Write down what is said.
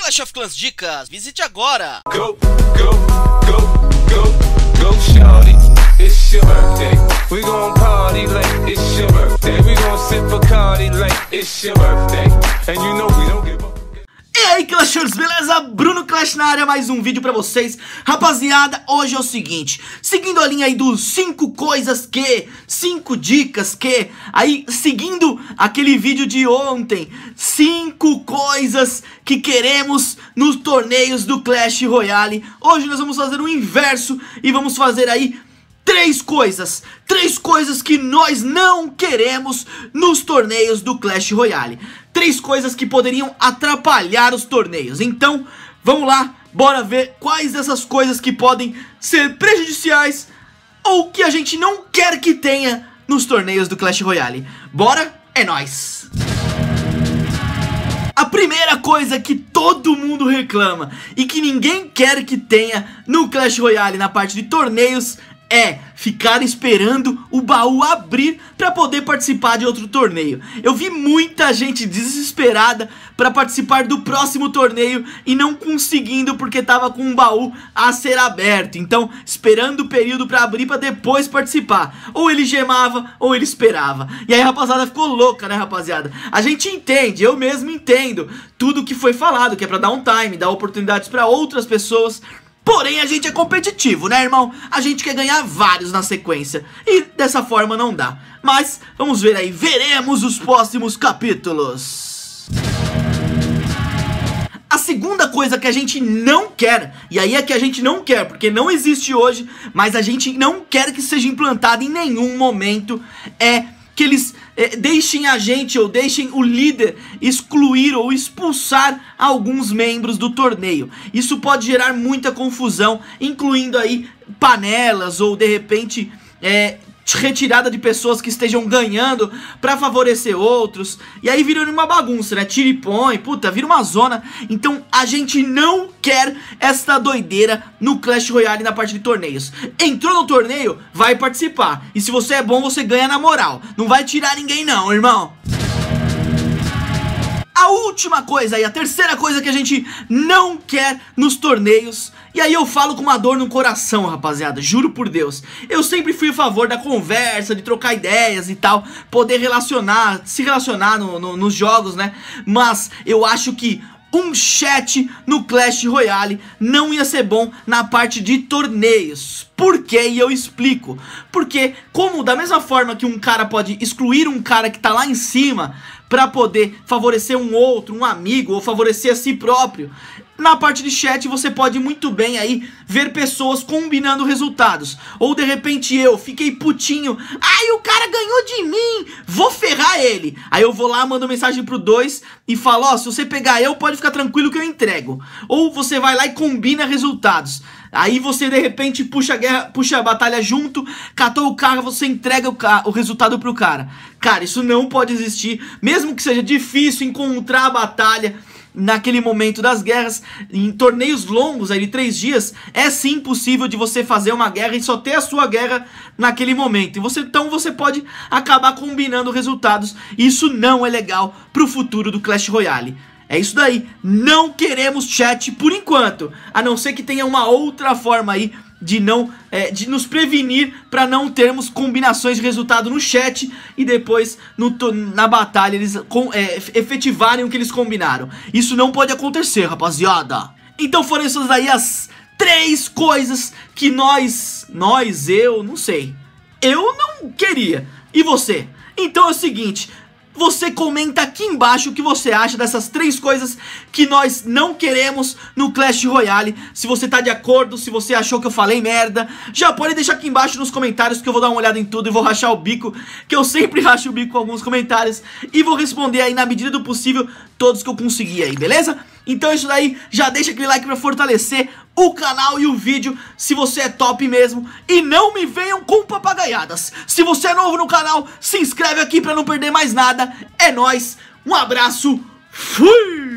Clash of Clans Dicas, visite agora! Go, go, go, go, go, shawty, it's your birthday. We gon' party like it's your birthday. We gon' sip Bacardi like it's your birthday. And you know we don't give up. E aí, Clashers, beleza? Bruno Clash na área, mais um vídeo pra vocês. Rapaziada, hoje é o seguinte, seguindo a linha aí dos 5 dicas que, aí seguindo aquele vídeo de ontem, 5 coisas que queremos nos torneios do Clash Royale. Hoje nós vamos fazer o inverso e vamos fazer aí 3 coisas que nós não queremos nos torneios do Clash Royale. 3 coisas que poderiam atrapalhar os torneios. Então, vamos lá, bora ver quais dessas coisas que podem ser prejudiciais ou que a gente não quer que tenha nos torneios do Clash Royale. Bora, é nóis! A primeira coisa que todo mundo reclama e que ninguém quer que tenha no Clash Royale na parte de torneios é ficar esperando o baú abrir pra poder participar de outro torneio. Eu vi muita gente desesperada pra participar do próximo torneio e não conseguindo porque tava com um baú a ser aberto. Então, esperando o período pra abrir pra depois participar. Ou ele gemava ou ele esperava. E aí a rapaziada ficou louca, né, rapaziada? A gente entende, eu mesmo entendo tudo que foi falado, que é pra dar um time, dar oportunidades pra outras pessoas. Porém, a gente é competitivo, né, irmão? A gente quer ganhar vários na sequência e dessa forma não dá. Mas vamos ver aí, veremos os próximos capítulos. A segunda coisa que a gente não quer, e aí é que a gente não quer, porque não existe hoje, mas a gente não quer que seja implantado em nenhum momento, é que eles deixem a gente ou deixem o líder excluir ou expulsar alguns membros do torneio. Isso pode gerar muita confusão, incluindo aí panelas ou de repente retirada de pessoas que estejam ganhando pra favorecer outros. E aí vira uma bagunça, né? Tira e põe, puta, vira uma zona. Então a gente não quer esta doideira no Clash Royale na parte de torneios. Entrou no torneio, vai participar. E se você é bom, você ganha na moral. Não vai tirar ninguém não, irmão. A última coisa e a terceira coisa que a gente não quer nos torneios, e aí eu falo com uma dor no coração, rapaziada, juro por Deus. Eu sempre fui a favor da conversa, de trocar ideias e tal, poder se relacionar nos jogos, né? Mas eu acho que um chat no Clash Royale não ia ser bom na parte de torneios. Por quê? E eu explico. Porque como da mesma forma que um cara pode excluir um cara que tá lá em cima pra poder favorecer um outro, um amigo, ou favorecer a si próprio, na parte de chat você pode muito bem aí ver pessoas combinando resultados. Ou de repente eu fiquei putinho, ai, o cara ganhou de mim, vou ferrar ele. Aí eu vou lá, mando mensagem pro 2 e falo, ó, se você pegar eu, pode ficar tranquilo que eu entrego. Ou você vai lá e combina resultados. Aí você de repente puxa a batalha junto, catou o carro, você entrega o resultado pro cara. Cara, isso não pode existir, mesmo que seja difícil encontrar a batalha naquele momento das guerras. Em torneios longos aí de 3 dias, é sim possível de você fazer uma guerra e só ter a sua guerra naquele momento. E então você pode acabar combinando resultados. Isso não é legal pro futuro do Clash Royale. É isso daí, não queremos chat por enquanto, a não ser que tenha uma outra forma aí de nos prevenir para não termos combinações de resultado no chat e depois na batalha eles efetivarem o que eles combinaram. Isso não pode acontecer, rapaziada. Então foram essas daí as 3 coisas que eu não sei, eu não queria. E você? Então é o seguinte, você comenta aqui embaixo o que você acha dessas 3 coisas que nós não queremos no Clash Royale. Se você tá de acordo, se você achou que eu falei merda, já pode deixar aqui embaixo nos comentários que eu vou dar uma olhada em tudo e vou rachar o bico, que eu sempre racho o bico com alguns comentários, e vou responder aí na medida do possível todos que eu conseguir aí, beleza? Então é isso daí, já deixa aquele like pra fortalecer o canal e o vídeo, se você é top mesmo. E não me venham com papagaiadas. Se você é novo no canal, se inscreve aqui pra não perder mais nada. É nóis, um abraço, fui!